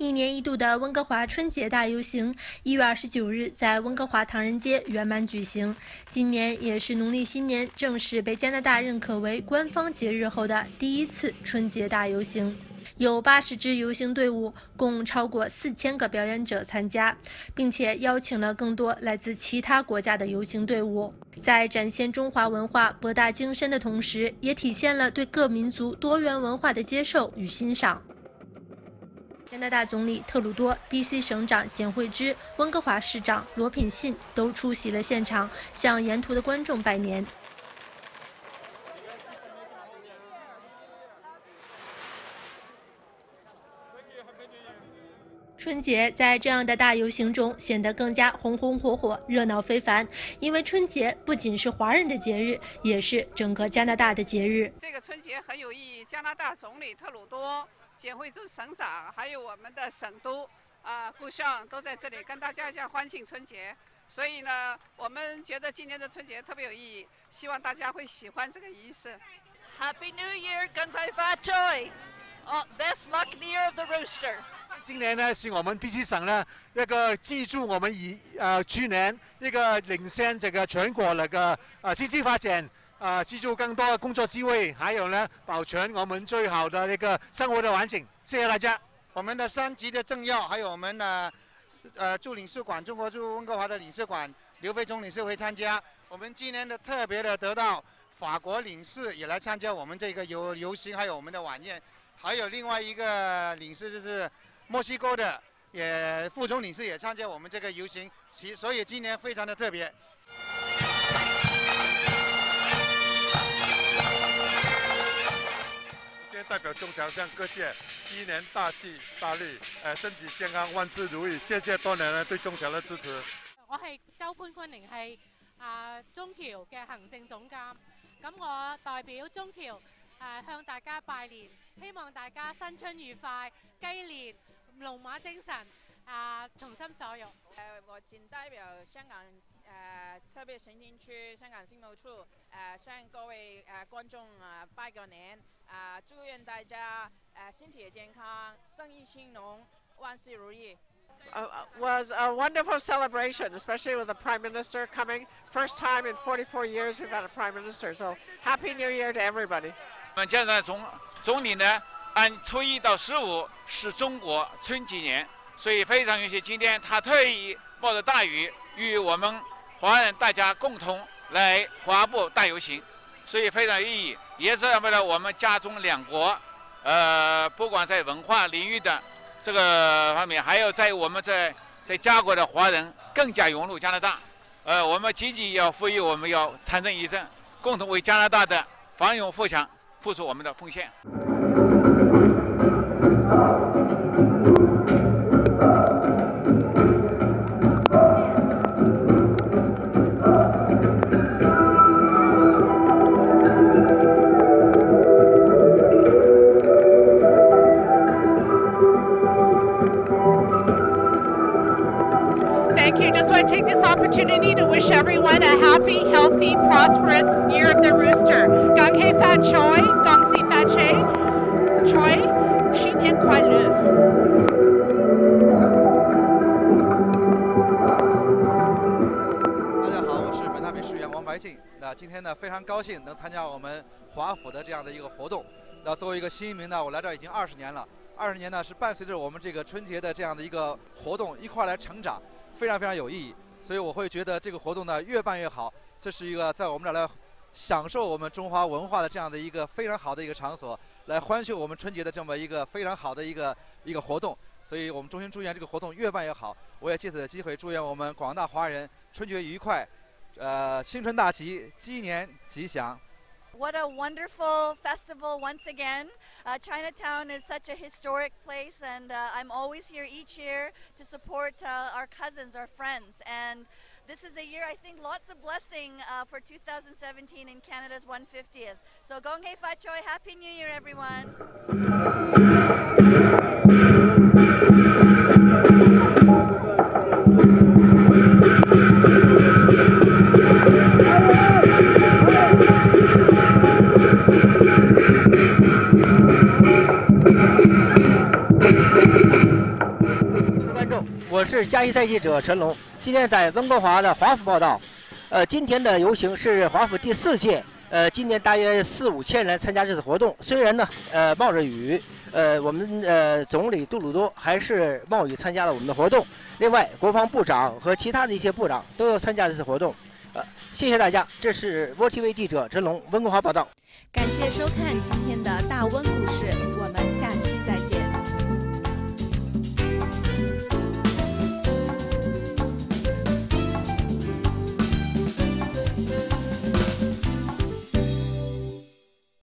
一年一度的温哥华春节大游行1月29日在温哥华唐人街圆满举行。今年也是农历新年正式被加拿大认可为官方节日后的第一次春节大游行。有80支游行队伍，共超过4000个表演者参加，并且邀请了更多来自其他国家的游行队伍。在展现中华文化博大精深的同时，也体现了对各民族多元文化的接受与欣赏。加拿大总理特鲁多、BC 省长简惠芝、温哥华市长罗品信都出席了现场，向沿途的观众拜年。春节在这样的大游行中显得更加红红火火、热闹非凡，因为春节不仅是华人的节日，也是整个加拿大的节日。 这个春节很有意义，加拿大总理特鲁多、简惠芝省长，还有我们的省督顾相都在这里跟大家一起欢庆春节。所以呢，我们觉得今年的春节特别有意义，希望大家会喜欢这个仪式。 Happy New Year， 恭喜發財 ！Best luck year of the rooster。 今年呢，是我们 BC 省呢一个记住我们去年一个领先这个全国那个经济发展。记住更多的工作机会，还有呢，保全我们最好的那个生活的环境。谢谢大家。 我们的3级的政要，还有我们的驻领事馆，中国驻温哥华的领事馆刘飞总领事会参加。我们今年的特别的得到法国领事也来参加我们这个游行，还有我们的晚宴。还有另外一个领事就是墨西哥的副总领事也参加我们这个游行，所以今年非常的特别。 代表中侨向各界鸡年大吉大利，身體健康，萬事如意。謝謝多年來對中僑嘅支持。 我係周潘坤寧，係中僑嘅行政總監。咁我代表中僑向大家拜年，希望大家新春愉快，雞年龍馬精神，從心所欲。 我僅代表香港特別行政區香港新務處向各位觀眾拜個年，祝願大家身體健康，生意興隆，萬事如意。 Was a wonderful celebration, especially with the Prime Minister coming. First time in 44 years we've had a Prime Minister, so Happy New Year to everybody. 我们加拿大总理呢，按初1到15是中国春节年，所以非常有幸今天他特意冒着大雨与我们华人大家共同来华埠大游行，所以非常有意义，也是为了我们家中2国，不管在文化领域的这个方面，还有在我们在家国的华人更加融入加拿大，我们积极要呼吁，我们要参政议政，共同为加拿大的繁荣富强付出我们的奉献。 Thank you. Just want to take this opportunity to wish everyone a happy, healthy, prosperous year of the rooster. Gong hei fa choi, gong si fa che, choi, 新年快乐。 大家好，我是本大美市议员王白静。那今天呢，非常高兴能参加我们华府的这样的一个活动。那作为一个新移民呢，我来这儿已经20年了。20年呢，是伴随着我们这个春节的这样的一个活动一块来成长。非常非常有意义，所以我会觉得这个活动呢越办越好。这是一个在我们这儿来享受我们中华文化的这样的一个非常好的一个场所，来欢庆我们春节的这么一个非常好的一个活动。所以我们衷心祝愿这个活动越办越好。我也借此的机会祝愿我们广大华人春节愉快，新春大吉，鸡年吉祥。 What a wonderful festival once again. Chinatown is such a historic place, and I'm always here each year to support our cousins, our friends. And this is a year, I think, lots of blessing for 2017 in Canada's 150th. So Gong Hei Fa Choi, Happy New Year, everyone. 我是加西台记者陈龙，今天在温哥华的华府报道。今天的游行是华府第4届，今年大约4、5千人参加这次活动。虽然呢，冒着雨，我们总理杜鲁多还是冒雨参加了我们的活动。另外，国防部长和其他的一些部长都要参加这次活动。谢谢大家，这是 VOTV 记者陈龙温哥华报道。 感谢收看今天的大温故事。